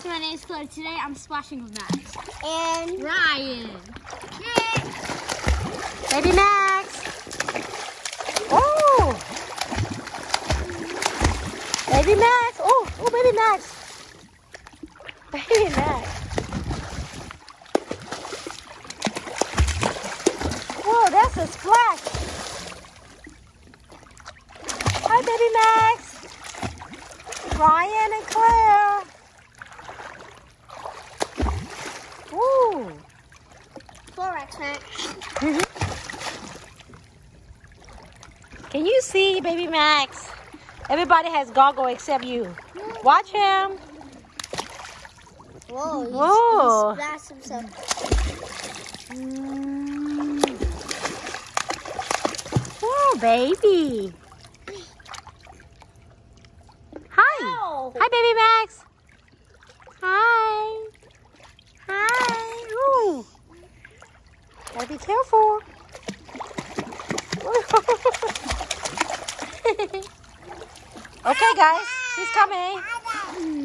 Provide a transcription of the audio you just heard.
guys, my name is Chloe. Today I'm splashing with Max. And Ryan. Baby Max. Oh. Baby Max. Oh, baby Max. Baby Max. Whoa, that's a splash. Hi, baby Max. Ryan and Claire. Ooh. Clorox Max. Can you see baby Max? Everybody has goggle except you. Watch him. Whoa, Whoa. he splashed himself. Oh, baby. Hi. Ow. Hi, baby Max. Hi. Hi. Ooh. Gotta be careful. Okay, guys. He's coming.